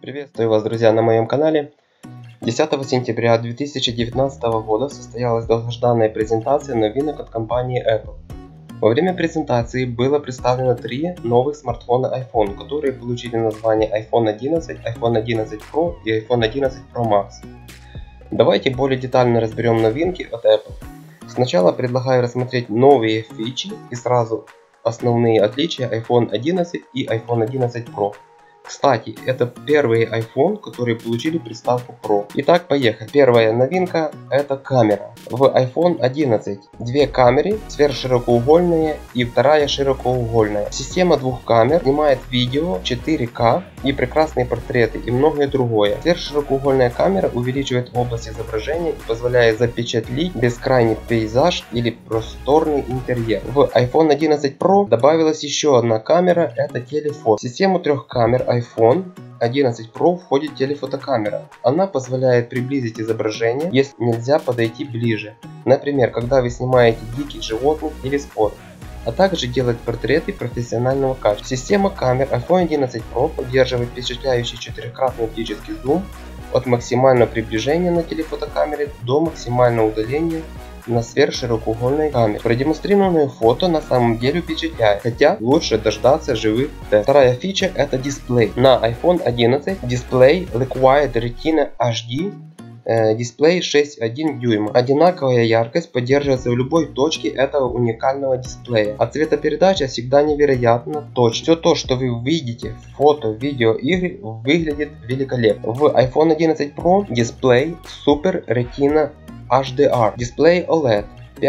Приветствую вас, друзья, на моем канале. 10 сентября 2019 года состоялась долгожданная презентация новинок от компании Apple. Во время презентации было представлено 3 новых смартфона iPhone, которые получили название iPhone 11, iPhone 11 Pro и iPhone 11 Pro Max. Давайте более детально разберем новинки от Apple. Сначала предлагаю рассмотреть новые фичи и сразу основные отличия iPhone 11 и iPhone 11 Pro. Кстати, это первые iPhone, которые получили приставку Pro. Итак, поехали. Первая новинка — это камера. В iPhone 11 две камеры, сверхширокоугольные и вторая широкоугольная. Система двух камер снимает видео 4К и прекрасные портреты и многое другое. Сверхширокоугольная камера увеличивает область изображения и позволяет запечатлить бескрайний пейзаж или просторный интерьер. В iPhone 11 Pro добавилась еще одна камера — это телефон. В систему трех камер iPhone 11 Pro входит телефотокамера. Она позволяет приблизить изображение, если нельзя подойти ближе. Например, когда вы снимаете диких животных или спорт, а также делать портреты профессионального качества. Система камер iPhone 11 Pro поддерживает впечатляющий 4-кратный оптический зум от максимального приближения на телефотокамере до максимального удаления на сверхширокоугольной камере. Продемонстрированное фото на самом деле впечатляет, хотя лучше дождаться живых тестов. Вторая фича — это дисплей. На iPhone 11 дисплей Liquid Retina HD, дисплей 6,1 дюйма. Одинаковая яркость поддерживается в любой точке этого уникального дисплея, а цветопередача всегда невероятно точна. Все то, что вы видите в фото, видео, игры, выглядит великолепно. В iPhone 11 Pro дисплей Super Retina HDR, дисплей OLED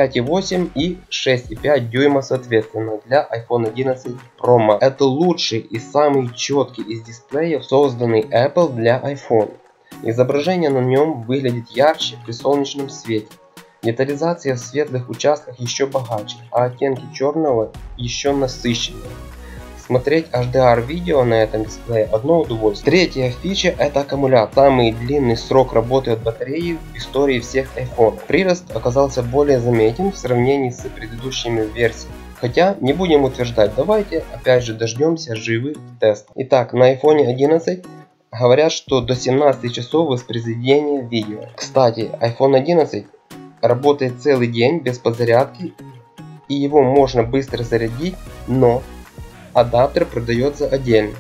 5,8 и 6,5 дюйма соответственно для iPhone 11 Pro Max. Это лучший и самый четкий из дисплеев, созданный Apple для iPhone. Изображение на нем выглядит ярче при солнечном свете. Детализация в светлых участках еще богаче, а оттенки черного еще насыщеннее. Смотреть HDR видео на этом дисплее одно удовольствие. Третья фича — это аккумулятор. Самый длинный срок работы от батареи в истории всех iPhone. Прирост оказался более заметен в сравнении с предыдущими версиями. Хотя не будем утверждать, давайте опять же дождемся живых тестов. Итак, на iPhone 11 говорят, что до 17 часов воспроизведения видео. Кстати, iPhone 11 работает целый день без подзарядки, и его можно быстро зарядить, но адаптер продается отдельно.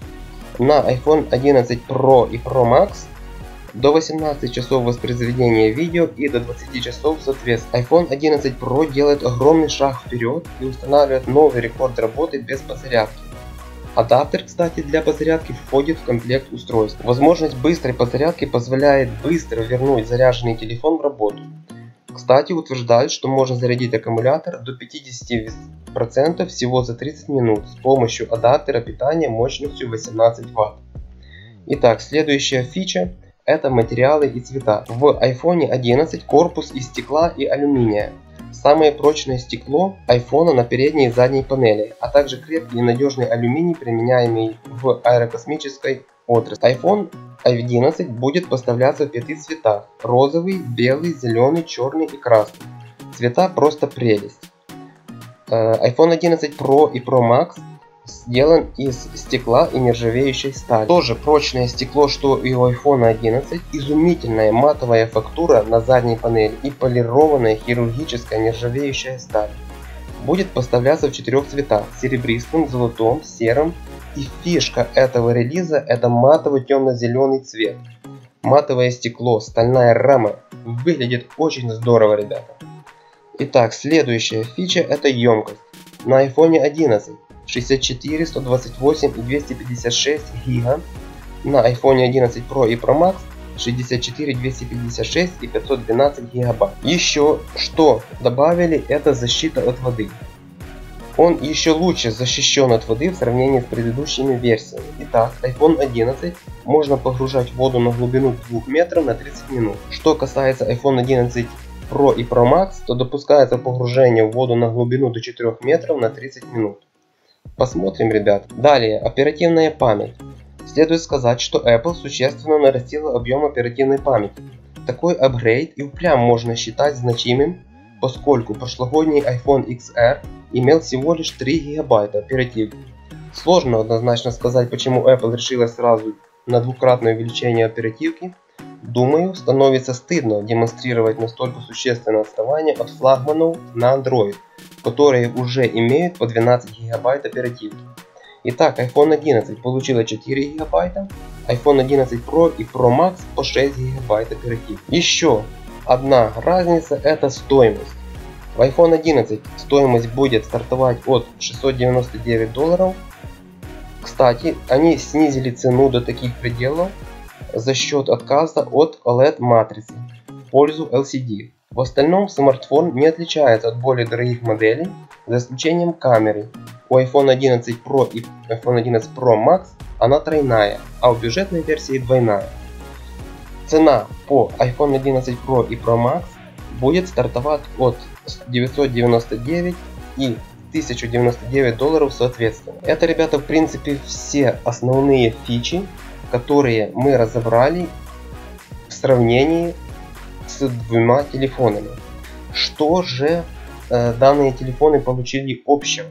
На iPhone 11 Pro и Pro Max до 18 часов воспроизведения видео и до 20 часов соответственно. iPhone 11 Pro делает огромный шаг вперед и устанавливает новый рекорд работы без подзарядки. Адаптер, кстати, для подзарядки входит в комплект устройств. Возможность быстрой подзарядки позволяет быстро вернуть заряженный телефон в работу. Кстати, утверждают, что можно зарядить аккумулятор до 50% всего за 30 минут с помощью адаптера питания мощностью 18 Вт. Итак, следующая фича — это материалы и цвета. В iPhone 11 корпус из стекла и алюминия. Самое прочное стекло iPhone на передней и задней панели, а также крепкий и надежный алюминий, применяемый в аэрокосмической отрасли. iPhone 11 будет поставляться в 5 цветах: розовый, белый, зеленый, черный и красный. Цвета просто прелесть. iPhone 11 Pro и Pro Max сделан из стекла и нержавеющей стали. Тоже прочное стекло, что и у iPhone 11. Изумительная матовая фактура на задней панели и полированная хирургическая нержавеющая сталь. Будет поставляться в 4 цветах: серебристым, золотом, серым. И фишка этого релиза — это матовый темно-зеленый цвет. Матовое стекло, стальная рама. Выглядит очень здорово, ребята. Итак, следующая фича — это емкость. На iPhone 11 64, 128 и 256 гига. На iPhone 11 Pro и Pro Max 64, 256 и 512 гигабайт. Еще что добавили — это защита от воды. Он еще лучше защищен от воды в сравнении с предыдущими версиями. Итак, iPhone 11 можно погружать воду на глубину 2 метров на 30 минут. Что касается iPhone 11 Pro и Pro Max, то допускается погружение в воду на глубину до 4 метров на 30 минут. Посмотрим, ребят. Далее, оперативная память. Следует сказать, что Apple существенно нарастила объем оперативной памяти. Такой апгрейд и впрямь можно считать значимым, поскольку прошлогодний iPhone XR имел всего лишь 3 гигабайта оперативки. Сложно однозначно сказать, почему Apple решила сразу на двукратное увеличение оперативки, думаю, становится стыдно демонстрировать настолько существенное отставание от флагманов на Android, которые уже имеют по 12 ГБ оперативки. Итак, iPhone 11 получила 4 ГБ, iPhone 11 Pro и Pro Max по 6 ГБ оперативки. Еще одна разница — это стоимость. В iPhone 11 стоимость будет стартовать от $699. Кстати, они снизили цену до таких пределов за счет отказа от OLED-матрицы в пользу LCD. В остальном смартфон не отличается от более дорогих моделей, за исключением камеры. У iPhone 11 Pro и iPhone 11 Pro Max она тройная, а у бюджетной версии двойная. Цена по iPhone 11 Pro и Pro Max будет стартовать от $999 и $1099 соответственно. Это, ребята, в принципе все основные фичи, которые мы разобрали в сравнении с двумя телефонами. Что же данные телефоны получили общего?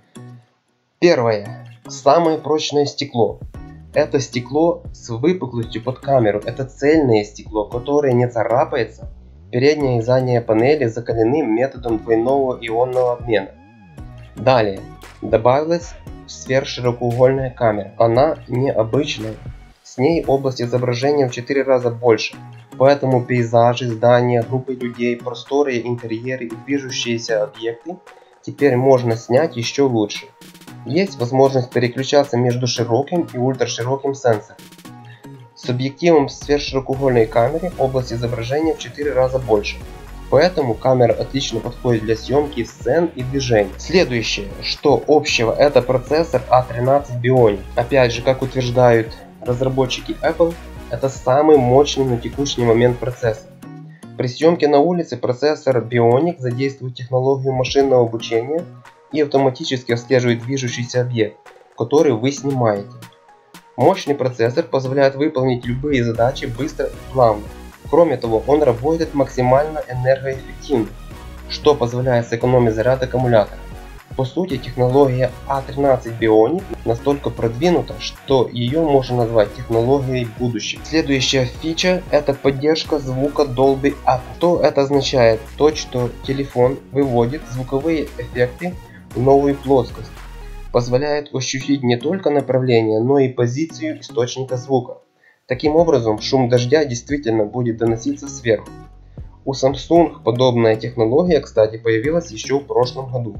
Первое. Самое прочное стекло. Это стекло с выпуклостью под камеру. Это цельное стекло, которое не царапается. Передняя и задняя панели закалены методом двойного ионного обмена. Далее. Добавилась сверхширокоугольная камера. Она необычная. С ней область изображения в 4 раза больше. Поэтому пейзажи, здания, группы людей, просторы, интерьеры и движущиеся объекты теперь можно снять еще лучше. Есть возможность переключаться между широким и ультрашироким сенсором. С объективом сверхширокоугольной камеры область изображения в 4 раза больше. Поэтому камера отлично подходит для съемки сцен и движений. Следующее, что общего, это процессор A13 Bionic. Опять же, как утверждают разработчики Apple, это самый мощный на текущий момент процессор. При съемке на улице процессор Bionic задействует технологию машинного обучения и автоматически отслеживает движущийся объект, который вы снимаете. Мощный процессор позволяет выполнить любые задачи быстро и плавно. Кроме того, он работает максимально энергоэффективно, что позволяет сэкономить заряд аккумулятора. По сути, технология A13 Bionic настолько продвинута, что ее можно назвать технологией будущего. Следующая фича — это поддержка звука Dolby Atmos. Что это означает? То, что телефон выводит звуковые эффекты в новую плоскость, позволяет ощутить не только направление, но и позицию источника звука. Таким образом, шум дождя действительно будет доноситься сверху. У Samsung подобная технология, кстати, появилась еще в прошлом году.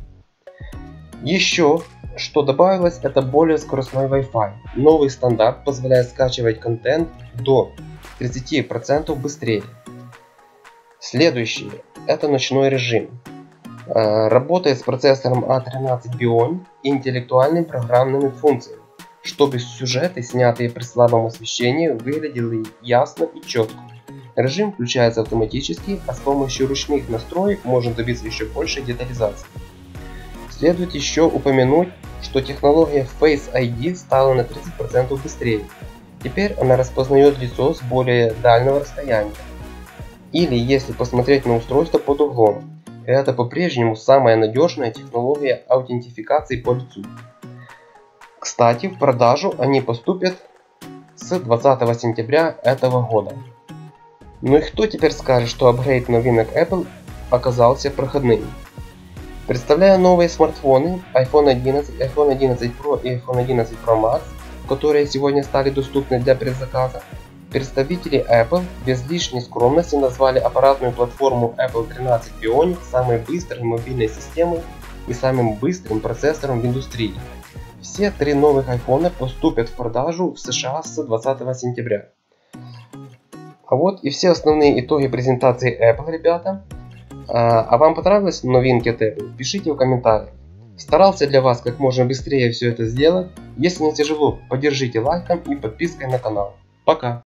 Еще что добавилось, это более скоростной Wi-Fi. Новый стандарт позволяет скачивать контент до 30% быстрее. Следующее — это ночной режим. Работает с процессором A13 Bionic и интеллектуальными программными функциями, чтобы сюжеты, снятые при слабом освещении, выглядели ясно и четко. Режим включается автоматически, а с помощью ручных настроек можно добиться еще большей детализации. Следует еще упомянуть, что технология Face ID стала на 30% быстрее. Теперь она распознает лицо с более дальнего расстояния. Или если посмотреть на устройство под углом. Это по-прежнему самая надежная технология аутентификации по лицу. Кстати, в продажу они поступят с 20 сентября этого года. Ну и кто теперь скажет, что апгрейд новинок Apple оказался проходным? Представляя новые смартфоны iPhone 11, iPhone 11 Pro и iPhone 11 Pro Max, которые сегодня стали доступны для предзаказа, представители Apple без лишней скромности назвали аппаратную платформу Apple 13 Bionic самой быстрой мобильной системой и самым быстрым процессором в индустрии. Все три новых iPhone поступят в продажу в США с 20 сентября. А вот и все основные итоги презентации Apple, ребята. А вам понравились новинки от Apple? Пишите в комментариях. Старался для вас как можно быстрее все это сделать. Если не тяжело, поддержите лайком и подпиской на канал. Пока!